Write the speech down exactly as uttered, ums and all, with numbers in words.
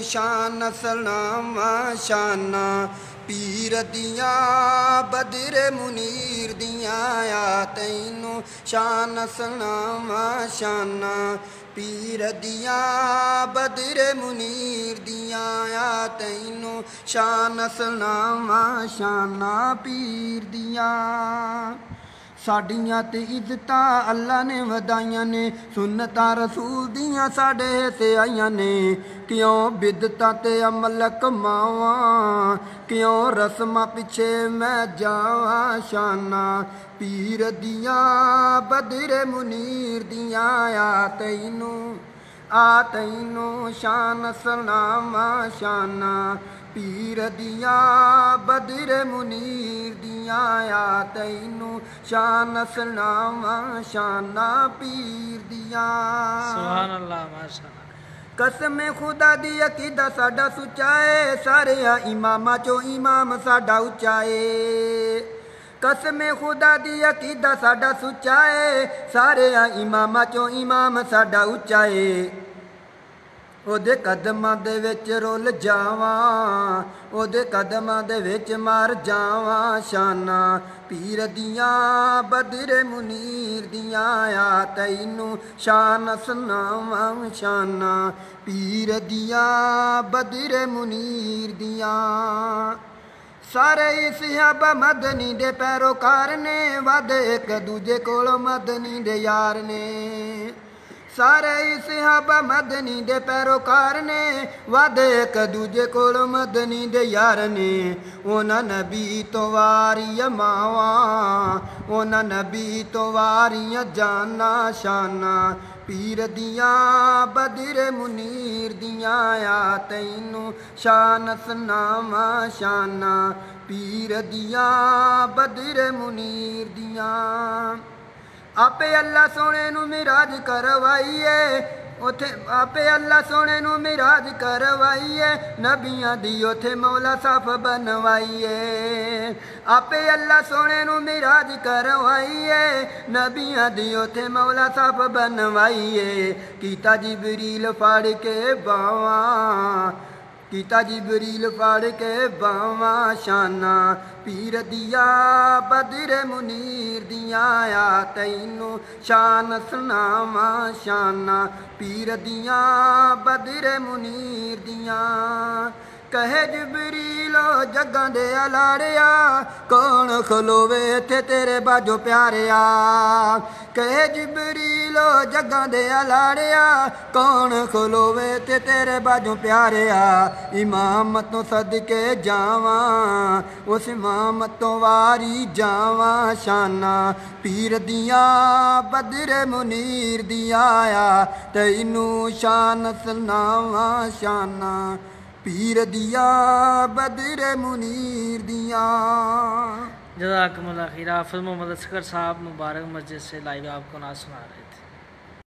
शान सलामा शाना पीर दिया बदरे मुनीर दिया आ तैनू शान सलामा शाना पीर दिया बदरे मुनीर दिया आ तैनू शान सलामा शाना पीर दिया। साडियां ते इज्जतां अल्लाह ने वधाइयां ने सुन्नतां रसूल दियां साडे ते आईयां ने क्यों बिदतां ते अमल कमावां क्यों रस्मां पिछे मैं जावां शाना पीर दिया बदरे मुनीर दिया आ तैनू आ तैनू शान सलामा शाना पीर दिया बदरे मुनीर दिया आ तैनू शान सलामा शाना पीर दिया। सुभान अल्लाह माशाअल्लाह। कसम खुदा दी अकीदा साडा सुच्चा है सारे इमामा चो इमाम साडा उच्चा है। कसम खुदा दी अकीदा साडा सुच्चा है सारे इमामा चो इमाम साडा उच्चा है। ओदे कदमां दे विच रुल जावां ओदे कदमां दे विच मर जावां शाना पीर दिया बदरे मुनीर दिया आ तैनू शान सलामा शाना पीर दिया बदरे मुनीर दिया। सारे सहाबा मदनी दे पैरोकार ने वध एक दूजे कोलों मदनी दे यार ने। सारे सहाबा मदनी दे पैरोकार ने वध एक दूजे कोलों मदनी दे यार ने। उन्हां नबी तो वारियां मावां उन्हां नबी तो वारियां जाना शाना पीर दिया बदरे मुनीर दिया आ तैनू शान सलामा शाना पीर दिया बदरे मुनीर दिया। आपे अल्लाह सोने नू मिराज करवाइए उथे आपे अल्लाह सोने नू मिराज करवाइए नबियां दी उथे मौला साफ बनवाइए। आपे अल्लाह सोने नू मिराज करवाइए नबियां दी उथे मौला साफ बनवाइए। कीता जिबरील फाड़ के बावां कीता जिबरील फाड़ के बावां शाना पीर दिया बदरे मुनीर दिया आ तैनू शान सलामा शाना पीर दिया बदरे मुनीर दिया। कहे जिबरीलो जगां दे अलाड़िया कौन खलोवे थे तेरे बाजो प्यारिया। कहे जिबरीलो जगां दे अलाड़िया कौन खलोवे थे तेरे बाजो प्यारिया। इमाम तो सदके जावां उस इमाम तो वारी जावां शाना पीर दिया बदरे मुनीर दिया आ तैनू शान सलामा शाना पीर दिया बदरे मुनीर दिया। जज़ाकमुल्लाह खैर। हाफ़िज़ मोहम्मद असगर साहब मुबारक मस्जिद से लाइव आपको ना सुना रहे।